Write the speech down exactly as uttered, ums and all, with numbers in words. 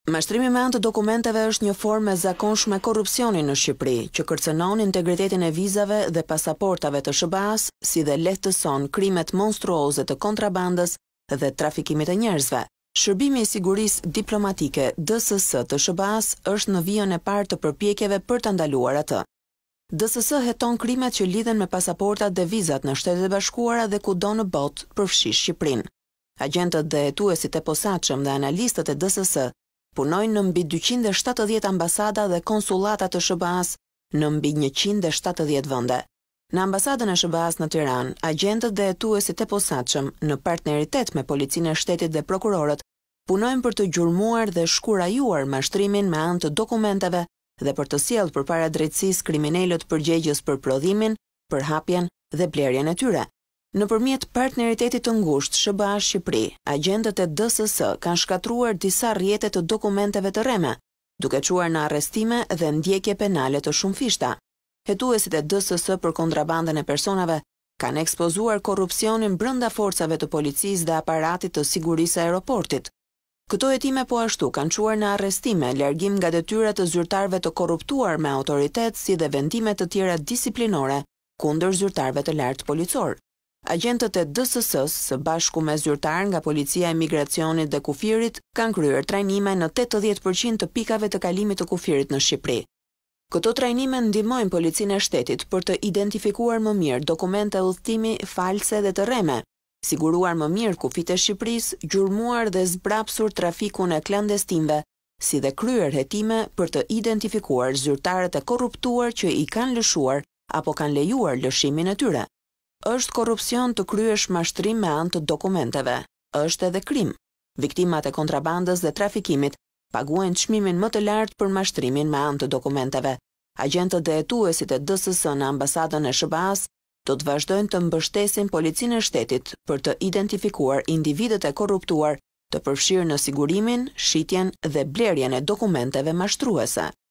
Mashtrimi me anë të dokumenteve është një formë e zakonshme korrupsioni në Shqipëri, që kërcënon integritetin e vizave dhe pasaportave të S B A-s, si dhe lehtëson krimet monstruoze të kontrabandës dhe trafikimit të njerëzve. Shërbimi i sigurisë diplomatike D S S të S B A-s është në vijën e parë të përpjekjeve për ta ndaluar atë. D S S heton krimet që lidhen me pasaportat dhe vizat në Shtetet e Bashkuara dhe kudo në botë, përfshi Shqipërinë. Agjentët dhe hetuesit e posaçëm dhe analistët e D S S punojnë në mbi dyqind e shtatëdhjetë ambasada dhe konsullata të S B A-s në mbi njëqind e shtatëdhjetë vende. Në ambasadën e S B A-s në Tiranë, agjentët dhe hetuesit e posaçëm në partneritet me policinë e shtetit dhe prokurorët punojnë për të gjurmuar dhe shkurajuar mashtrimin me anë të dokumenteve dhe për të sjellë përpara drejtësisë kriminalët përgjegjës për prodhimin, përhapjen dhe blerjen e tyre. Nëpërmjet partneritetit të ngushtë S B A Shqipëri, agjentët e D S S kanë shkatruar disa rrjete të dokumenteve të rreme, duke çuar në arrestime dhe ndjekje penale të shumëfishta. Hetuesit e D S S për kontrabandën e personave kanë ekspozuar korrupsionin brenda forcave të policisë dhe aparatit të sigurisë së aeroportit. Këto hetime po ashtu kanë çuar në arrestime, largim nga detyrat të zyrtarëve të korruptuar me autoritet, si dhe vendime të tjera disiplinore kundër zyrtarëve të lartë policor. Agjentët e D S S-s së bashku me zyrtar nga Policia e Migracionit dhe Kufirit kanë kryer trajnime në tetëdhjetë përqind të pikave të kalimit të kufirit në Shqipëri. Këto trajnime ndihmojnë policinë e shtetit për të identifikuar më mirë dokumente udhëtimi false dhe të rreme, siguruar më mirë kufit e Shqipërisë, gjurmuar dhe zbrapsur trafikun e klandestinëve, si dhe kryer hetime për të identifikuar zyrtarët e korruptuar që i kanë lëshuar apo kanë lejuar lëshimin e tyre. Është korrupsion të kryesh mashtrim me anë të dokumenteve. Është edhe krim. Viktimat e kontrabandës dhe trafikimit paguajnë çmimin më të lartë për mashtrimin me anë të dokumenteve. Agjentët dhe hetuesit e D S S në ambasadën e S B A-s do të vazhdojnë të mbështesin policinë e shtetit për të identifikuar individët e korruptuar, të përfshirë në sigurimin, shitjen dhe blerjen e dokumenteve mashtruese.